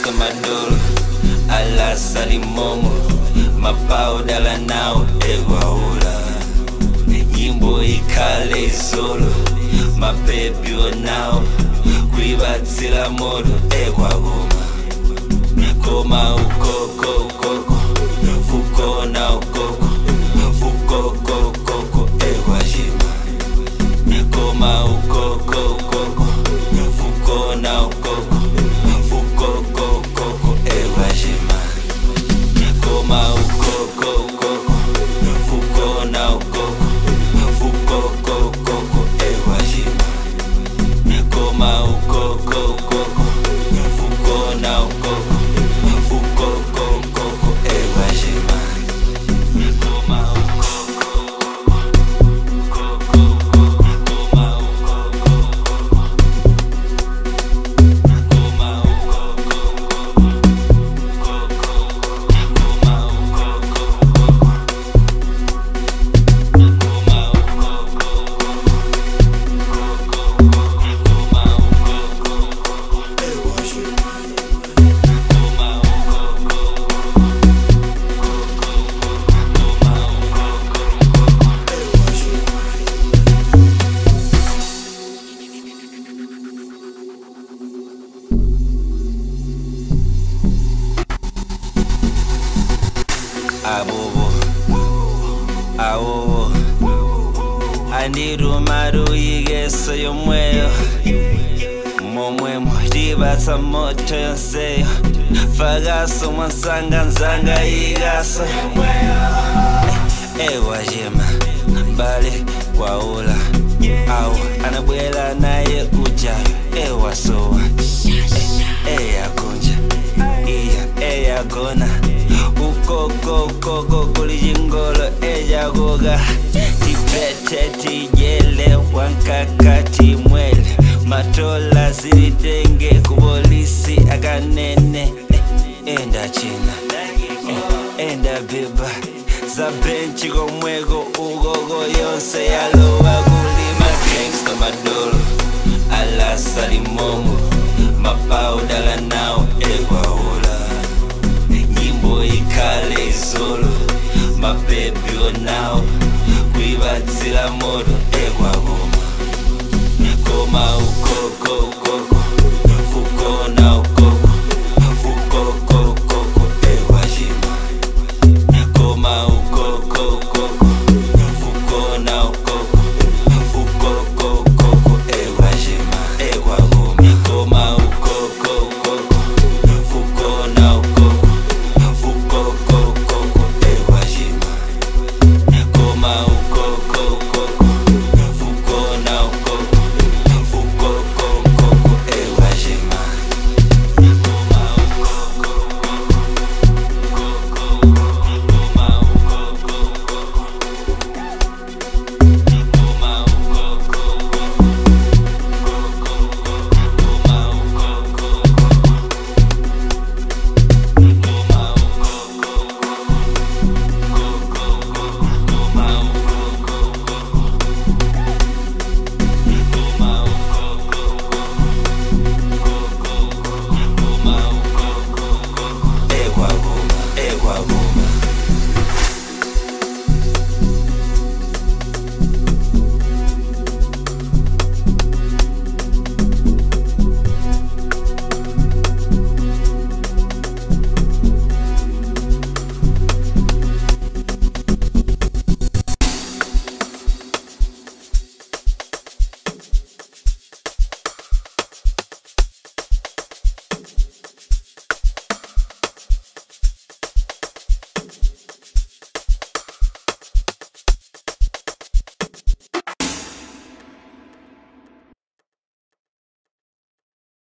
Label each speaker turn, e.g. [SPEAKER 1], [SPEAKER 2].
[SPEAKER 1] gangsta maduro ala salimomo mapao dala nao egwaula nyimbo ikale izolo mapepi onao kuibatsila moto egwagoma koma ukoko ukoko ukona ukoko ukoko ukoko egwajima koma ukoko ukoko ukona ukoko ukoko ukoko egwajima koma ukoko ukoko ukona ukoko ukoko ukoko egwajima koma ukoko ukoko ukona ukoko ukoko ukoko egwajima koma abobo awowo andirumaru igeso yomweyo momwemo ribatsa moto yonseyo fagaso mwansanga nzanga igaso ewajema mbale kwaula awo anabwela naye ujayo ewasowa eyakunja iya eyagona ukoko ukoko kulijingolo ejagoga tipete tijele wankakati mwele matola zilitenge kubolisi akanene enda china enda biba za benchi komwego ugogo yonse yalowa kulima gangsta madolo ala salimomo mapao dala nao egwaula nyimbo ikale izolo mapepi onao kuibatsila moto egwagoma koma ukoko